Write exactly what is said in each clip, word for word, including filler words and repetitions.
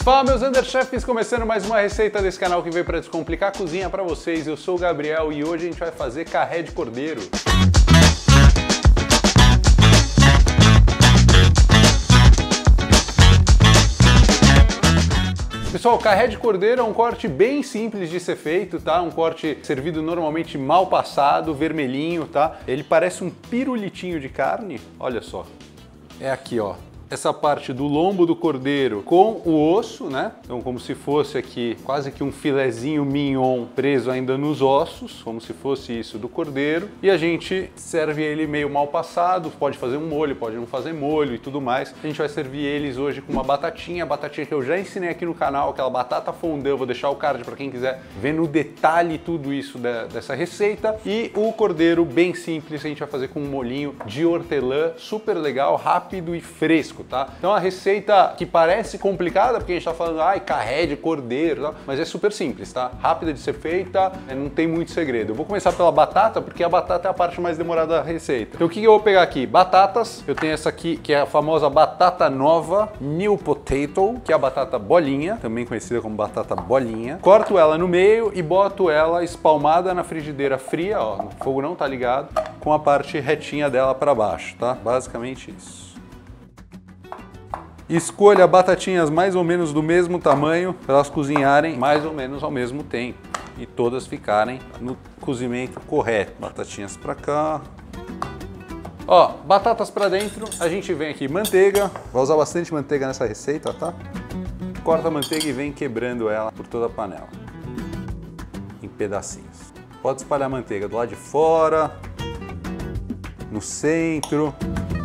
Fala, meus Underchefs, começando mais uma receita desse canal que veio para descomplicar a cozinha para vocês. Eu sou o Gabriel e hoje a gente vai fazer carré de cordeiro. Pessoal, carré de cordeiro é um corte bem simples de ser feito, tá? Um corte servido normalmente mal passado, vermelhinho, tá? Ele parece um pirulitinho de carne, olha só. É aqui, ó. Essa parte do lombo do cordeiro com o osso, né? Então, como se fosse aqui quase que um filezinho mignon preso ainda nos ossos, como se fosse isso do cordeiro. E a gente serve ele meio mal passado, pode fazer um molho, pode não fazer molho e tudo mais. A gente vai servir eles hoje com uma batatinha, a batatinha que eu já ensinei aqui no canal, aquela batata fondue. Eu vou deixar o card para quem quiser ver no detalhe tudo isso de, dessa receita. E o cordeiro bem simples, a gente vai fazer com um molhinho de hortelã, super legal, rápido e fresco. Tá? Então a receita que parece complicada, porque a gente tá falando, ai, carré de cordeiro, tá? Mas é super simples, tá? Rápida de ser feita, não tem muito segredo. Eu vou começar pela batata, porque a batata é a parte mais demorada da receita. Então o que eu vou pegar aqui? Batatas, eu tenho essa aqui, que é a famosa batata nova, new potato, que é a batata bolinha, também conhecida como batata bolinha. Corto ela no meio e boto ela espalmada na frigideira fria, ó, o fogo não tá ligado, com a parte retinha dela para baixo, tá? Basicamente isso. Escolha batatinhas mais ou menos do mesmo tamanho para elas cozinharem mais ou menos ao mesmo tempo e todas ficarem no cozimento correto. Batatinhas para cá. Ó, batatas para dentro, a gente vem aqui manteiga, vai usar bastante manteiga nessa receita, tá? Corta a manteiga e vem quebrando ela por toda a panela, em pedacinhos. Pode espalhar a manteiga do lado de fora, no centro.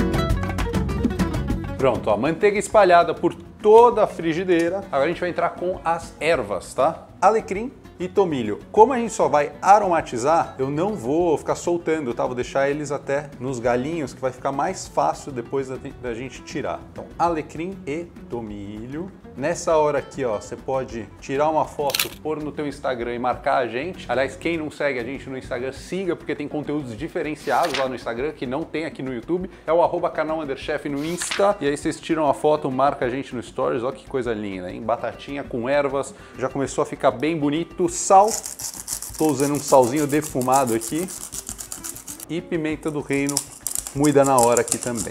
Pronto, ó, manteiga espalhada por toda a frigideira. Agora a gente vai entrar com as ervas, tá? Alecrim e tomilho. Como a gente só vai aromatizar, eu não vou ficar soltando, tá? Vou deixar eles até nos galinhos, que vai ficar mais fácil depois da, da gente tirar. Então, alecrim e tomilho. Nessa hora aqui, ó, você pode tirar uma foto, pôr no teu Instagram e marcar a gente. Aliás, quem não segue a gente no Instagram, siga, porque tem conteúdos diferenciados lá no Instagram, que não tem aqui no YouTube. É o arroba canal Underchef no Insta. E aí vocês tiram a foto, marca a gente no Stories. Ó que coisa linda, hein? Batatinha com ervas. Já começou a ficar bem bonito. Sal. Estou usando um salzinho defumado aqui. E pimenta do reino, moída na hora aqui também.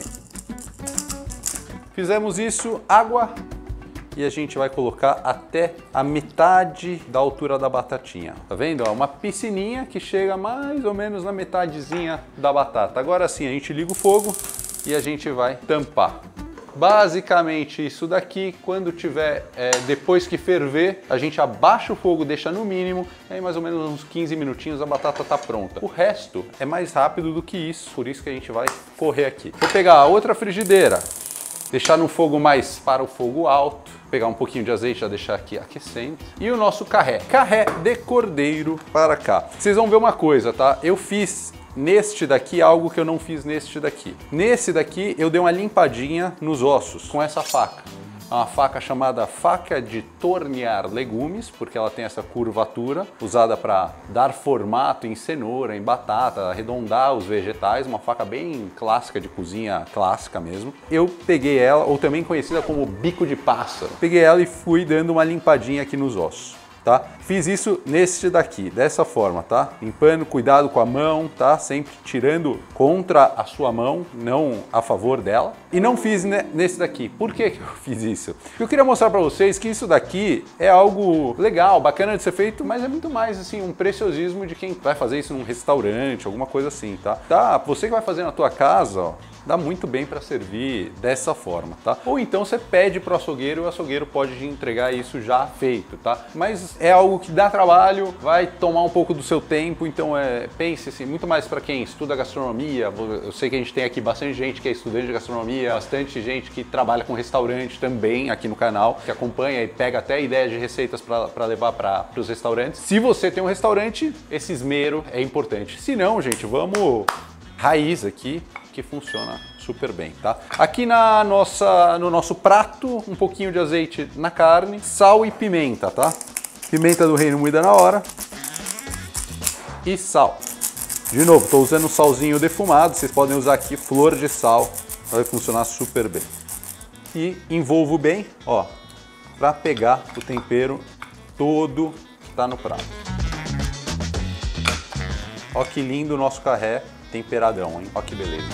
Fizemos isso, água. E a gente vai colocar até a metade da altura da batatinha. Tá vendo? Ó, uma piscininha que chega mais ou menos na metadezinha da batata. Agora sim, a gente liga o fogo e a gente vai tampar. Basicamente isso daqui, quando tiver, é, depois que ferver, a gente abaixa o fogo, deixa no mínimo, e aí mais ou menos uns quinze minutinhos a batata tá pronta. O resto é mais rápido do que isso, por isso que a gente vai correr aqui. Vou pegar a outra frigideira, deixar no fogo mais para o fogo alto, pegar um pouquinho de azeite, já deixar aqui aquecendo. E o nosso carré, carré de cordeiro para cá. Vocês vão ver uma coisa, tá? Eu fiz neste daqui algo que eu não fiz neste daqui. Nesse daqui eu dei uma limpadinha nos ossos com essa faca. Uma faca chamada faca de tornear legumes, porque ela tem essa curvatura, usada para dar formato em cenoura, em batata, arredondar os vegetais, uma faca bem clássica de cozinha clássica mesmo. Eu peguei ela, ou também conhecida como bico de pássaro, peguei ela e fui dando uma limpadinha aqui nos ossos. Tá? Fiz isso neste daqui, dessa forma, tá? Limpando, cuidado com a mão, tá? Sempre tirando contra a sua mão, não a favor dela. E não fiz nesse daqui. Por que que eu fiz isso? Eu queria mostrar pra vocês que isso daqui é algo legal, bacana de ser feito, mas é muito mais assim um preciosismo de quem vai fazer isso num restaurante, alguma coisa assim, tá? Tá, você que vai fazer na tua casa, ó, dá muito bem para servir dessa forma, tá? Ou então você pede pro açougueiro e o açougueiro pode te entregar isso já feito, tá? Mas é algo que dá trabalho, vai tomar um pouco do seu tempo, então é, pense assim, muito mais para quem estuda gastronomia. Eu sei que a gente tem aqui bastante gente que é estudante de gastronomia, bastante gente que trabalha com restaurante também aqui no canal, que acompanha e pega até ideias de receitas para levar para os restaurantes. Se você tem um restaurante, esse esmero é importante. Se não, gente, vamos raiz aqui, que funciona super bem, tá? Aqui na nossa, no nosso prato, um pouquinho de azeite na carne, sal e pimenta, tá? Pimenta do reino moída na hora e sal. De novo, estou usando um salzinho defumado, vocês podem usar aqui flor de sal, vai funcionar super bem. E envolvo bem, ó, para pegar o tempero todo que tá no prato. Ó que lindo o nosso carré temperadão, hein? Ó que beleza.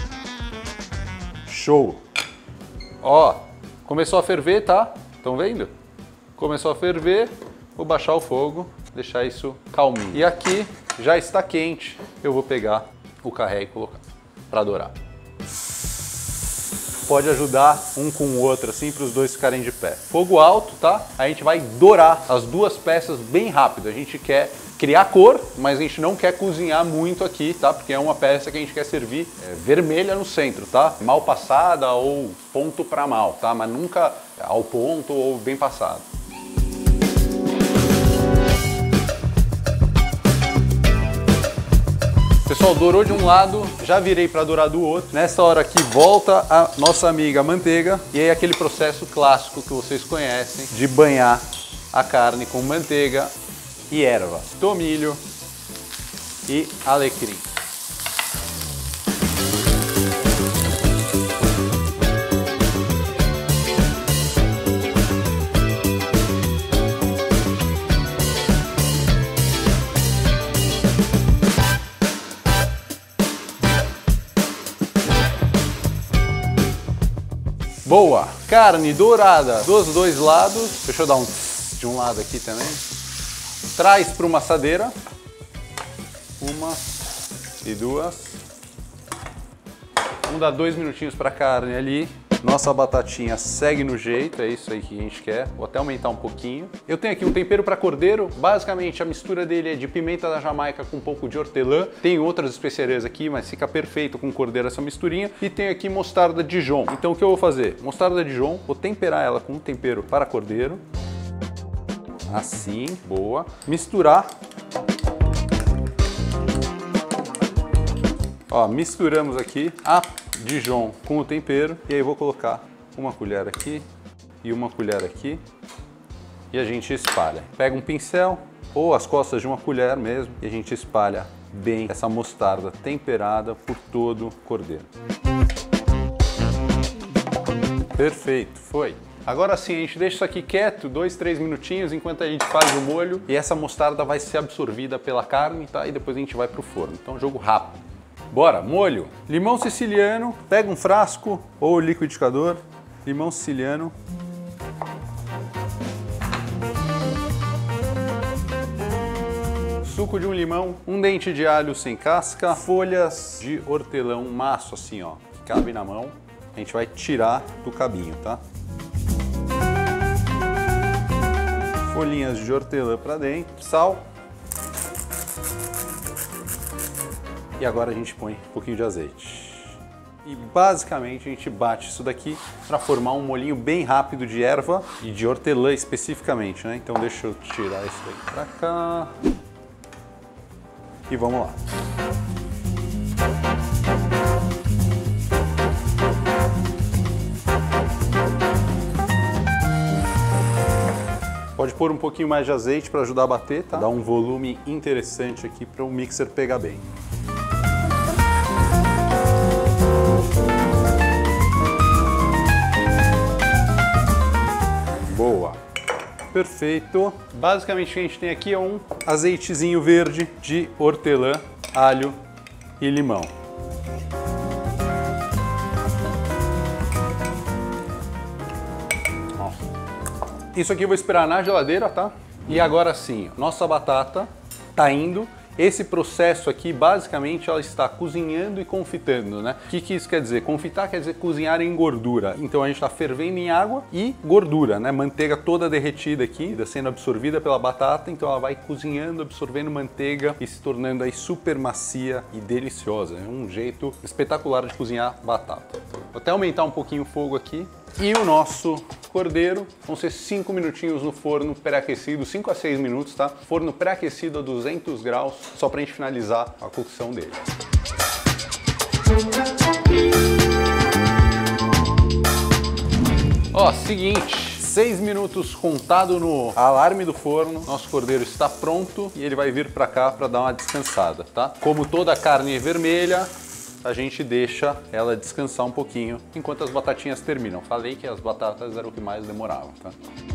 Show! Ó, começou a ferver, tá? Estão vendo? Começou a ferver, vou baixar o fogo, deixar isso calminho. E aqui já está quente, eu vou pegar o carré e colocar para dourar. Pode ajudar um com o outro assim para os dois ficarem de pé. Fogo alto, tá? A gente vai dourar as duas peças bem rápido. A gente quer criar cor, mas a gente não quer cozinhar muito aqui, tá? Porque é uma peça que a gente quer servir é, vermelha no centro, tá? Mal passada ou ponto para mal, tá? Mas nunca ao ponto ou bem passado. Pessoal, dourou de um lado, já virei para dourar do outro. Nessa hora aqui volta a nossa amiga manteiga e aí aquele processo clássico que vocês conhecem de banhar a carne com manteiga e erva, tomilho e alecrim. Boa! Carne dourada dos dois lados. Deixa eu dar um tss de um lado aqui também. Traz para uma assadeira. Uma e duas. Vamos dar dois minutinhos para a carne ali. Nossa batatinha segue no jeito, é isso aí que a gente quer. Vou até aumentar um pouquinho. Eu tenho aqui um tempero para cordeiro. Basicamente a mistura dele é de pimenta da Jamaica com um pouco de hortelã. Tem outras especiarias aqui, mas fica perfeito com cordeiro essa misturinha. E tem aqui mostarda Dijon. Então o que eu vou fazer? Mostarda Dijon, vou temperar ela com um tempero para cordeiro. Assim, boa. Misturar. Ó, misturamos aqui a Dijon com o tempero e aí vou colocar uma colher aqui e uma colher aqui e a gente espalha. Pega um pincel ou as costas de uma colher mesmo e a gente espalha bem essa mostarda temperada por todo o cordeiro. Perfeito, foi. Agora sim, a gente deixa isso aqui quieto, dois, três minutinhos, enquanto a gente faz o molho e essa mostarda vai ser absorvida pela carne, tá? E depois a gente vai pro forno. Então, jogo rápido. Bora, molho. Limão siciliano, pega um frasco ou liquidificador, limão siciliano. Suco de um limão, um dente de alho sem casca, folhas de hortelã, um maço assim, ó, que cabe na mão. A gente vai tirar do cabinho, tá? Folhinhas de hortelã para dentro, sal. E agora a gente põe um pouquinho de azeite. E basicamente a gente bate isso daqui para formar um molhinho bem rápido de erva e de hortelã especificamente, né? Então deixa eu tirar isso daqui para cá. E vamos lá. Pode pôr um pouquinho mais de azeite para ajudar a bater, tá? Dá um volume interessante aqui para o mixer pegar bem. Boa! Perfeito! Basicamente o que a gente tem aqui é um azeitezinho verde de hortelã, alho e limão. Isso aqui eu vou esperar na geladeira, tá? E agora sim, nossa batata tá indo. Esse processo aqui, basicamente, ela está cozinhando e confitando, né? O que, que isso quer dizer? Confitar quer dizer cozinhar em gordura. Então a gente está fervendo em água e gordura, né? Manteiga toda derretida aqui, sendo absorvida pela batata. Então ela vai cozinhando, absorvendo manteiga e se tornando aí super macia e deliciosa. É um jeito espetacular de cozinhar batata. Vou até aumentar um pouquinho o fogo aqui. E o nosso cordeiro vão ser cinco minutinhos no forno pré-aquecido, cinco a seis minutos, tá? Forno pré-aquecido a duzentos graus, só pra gente finalizar a cocção dele. Ó, seguinte, seis minutos contado no alarme do forno, nosso cordeiro está pronto e ele vai vir pra cá pra dar uma descansada, tá? Como toda carne vermelha, a gente deixa ela descansar um pouquinho enquanto as batatinhas terminam. Falei que as batatas eram o que mais demorava, tá?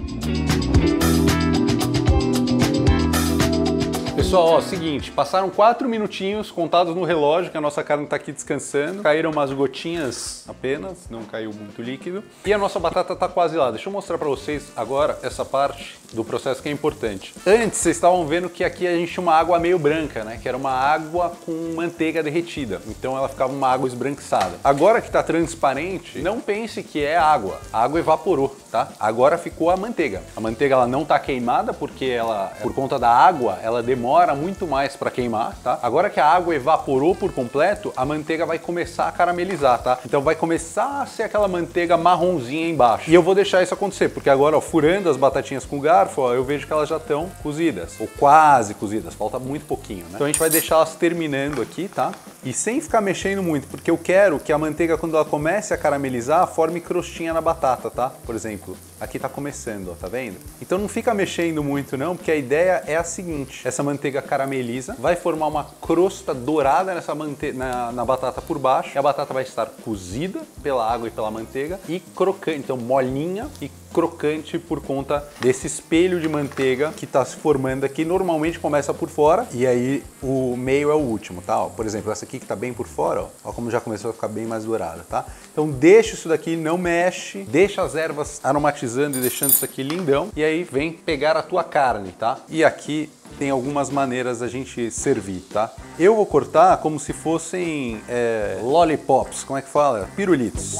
Pessoal, ó, seguinte, passaram quatro minutinhos contados no relógio, que a nossa carne está aqui descansando. Caíram umas gotinhas apenas, não caiu muito líquido. E a nossa batata está quase lá. Deixa eu mostrar para vocês agora essa parte do processo que é importante. Antes, vocês estavam vendo que aqui a gente tinha uma água meio branca, né? Que era uma água com manteiga derretida. Então ela ficava uma água esbranquiçada. Agora que está transparente, não pense que é água. A água evaporou, tá? Agora ficou a manteiga. A manteiga ela não está queimada porque ela, por conta da água, ela demora muito mais para queimar, tá? Agora que a água evaporou por completo, a manteiga vai começar a caramelizar, tá? Então vai começar a ser aquela manteiga marronzinha embaixo. E eu vou deixar isso acontecer, porque agora, ó, furando as batatinhas com o garfo, ó, eu vejo que elas já estão cozidas, ou quase cozidas, falta muito pouquinho, né? Então a gente vai deixar elas terminando aqui, tá? E sem ficar mexendo muito, porque eu quero que a manteiga, quando ela comece a caramelizar, forme crostinha na batata, tá? Por exemplo, aqui tá começando, ó, tá vendo? Então não fica mexendo muito não, porque a ideia é a seguinte: essa manteiga carameliza, vai formar uma crosta dourada nessa mante na, na batata por baixo, e a batata vai estar cozida pela água e pela manteiga e crocante, então molinha e crocante por conta desse espelho de manteiga que está se formando aqui. Normalmente começa por fora e aí o meio é o último, tá? Ó, por exemplo, essa aqui que está bem por fora, ó, ó como já começou a ficar bem mais dourada, tá? Então deixa isso daqui, não mexe, deixa as ervas aromatizando e deixando isso aqui lindão, e aí vem pegar a tua carne, tá? E aqui tem algumas maneiras da gente servir, tá? Eu vou cortar como se fossem é, lollipops, como é que fala? Pirulitos.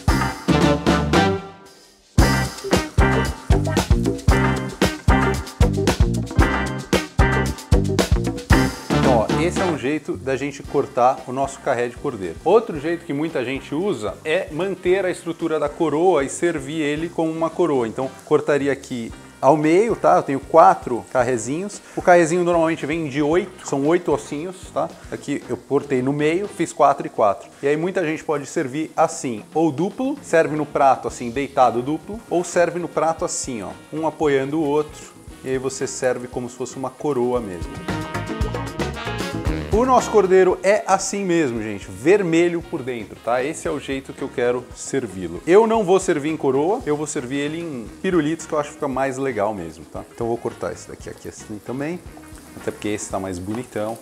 Esse é um jeito da gente cortar o nosso carré de cordeiro. Outro jeito que muita gente usa é manter a estrutura da coroa e servir ele como uma coroa. Então, cortaria aqui ao meio, tá? Eu tenho quatro carrezinhos. O carrezinho normalmente vem de oito, são oito ossinhos, tá? Aqui eu cortei no meio, fiz quatro e quatro. E aí muita gente pode servir assim, ou duplo, serve no prato assim, deitado duplo, ou serve no prato assim, ó, um apoiando o outro, e aí você serve como se fosse uma coroa mesmo. O nosso cordeiro é assim mesmo, gente, vermelho por dentro, tá? Esse é o jeito que eu quero servi-lo. Eu não vou servir em coroa, eu vou servir ele em pirulitos, que eu acho que fica mais legal mesmo, tá? Então eu vou cortar esse daqui aqui assim também, até porque esse tá mais bonitão.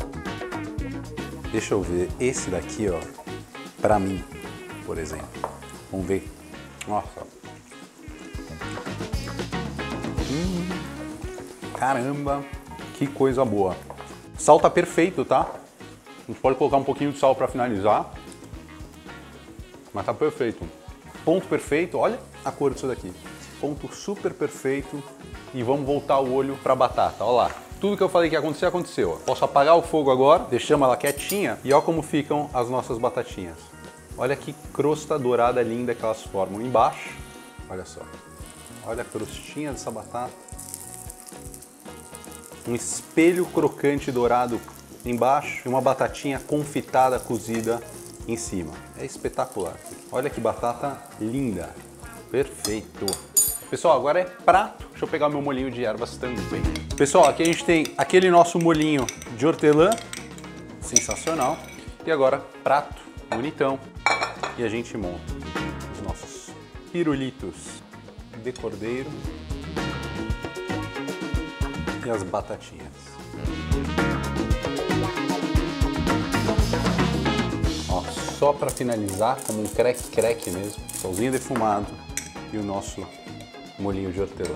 Deixa eu ver, esse daqui, ó, pra mim, por exemplo. Vamos ver. Nossa. Hum, caramba, que coisa boa. Sal tá perfeito, tá? A gente pode colocar um pouquinho de sal para finalizar, mas tá perfeito. Ponto perfeito, olha a cor disso daqui. Ponto super perfeito. E vamos voltar o olho para a batata, olha lá. Tudo que eu falei que ia acontecer, aconteceu. Posso apagar o fogo agora, deixamos ela quietinha e olha como ficam as nossas batatinhas. Olha que crosta dourada linda que elas formam embaixo. Olha só. Olha a crostinha dessa batata. Um espelho crocante dourado embaixo e uma batatinha confitada, cozida em cima. É espetacular. Olha que batata linda. Perfeito. Pessoal, agora é prato. Deixa eu pegar o meu molhinho de ervas também. Pessoal, aqui a gente tem aquele nosso molhinho de hortelã. Sensacional. E agora, prato bonitão. E a gente monta os nossos pirulitos de cordeiro. E as batatinhas. Ó, só para finalizar, como um creque-creque mesmo, salzinho defumado e o nosso molhinho de hortelã.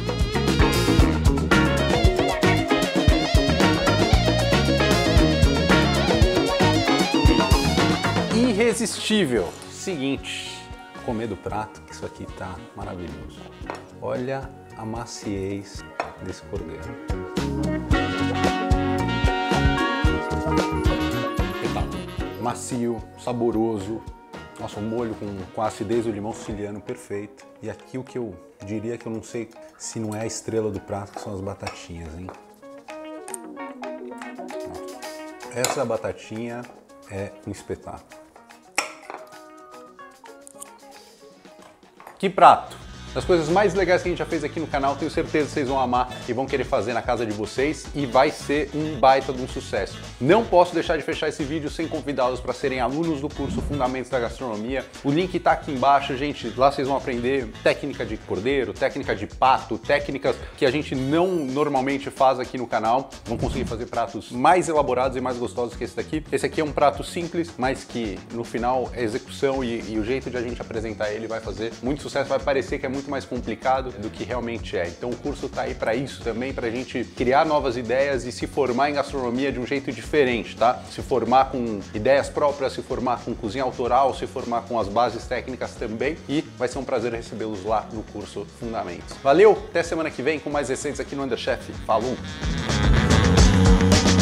Irresistível. Seguinte, comer do prato, que isso aqui tá maravilhoso. Olha a maciez desse cordeiro. Macio, saboroso. Nossa, o molho com, com a acidez do limão siciliano perfeito. E aqui o que eu diria que eu não sei se não é a estrela do prato, que são as batatinhas, hein? Essa batatinha é um espetáculo. Que prato! das coisas mais legais que a gente já fez aqui no canal. Tenho certeza que vocês vão amar e vão querer fazer na casa de vocês e vai ser um baita de um sucesso. Não posso deixar de fechar esse vídeo sem convidá-los para serem alunos do curso Fundamentos da Gastronomia. O link tá aqui embaixo, gente. Lá vocês vão aprender técnica de cordeiro, técnica de pato, técnicas que a gente não normalmente faz aqui no canal. Vão conseguir fazer pratos mais elaborados e mais gostosos que esse daqui. Esse aqui é um prato simples, mas que no final a execução e, e o jeito de a gente apresentar ele vai fazer muito sucesso. Vai parecer que é muito mais complicado do que realmente é. Então o curso tá aí para isso também, pra gente criar novas ideias e se formar em gastronomia de um jeito diferente, tá? Se formar com ideias próprias, se formar com cozinha autoral, se formar com as bases técnicas também, e vai ser um prazer recebê-los lá no curso Fundamentos. Valeu, até semana que vem com mais receitas aqui no Under Chef. Falou!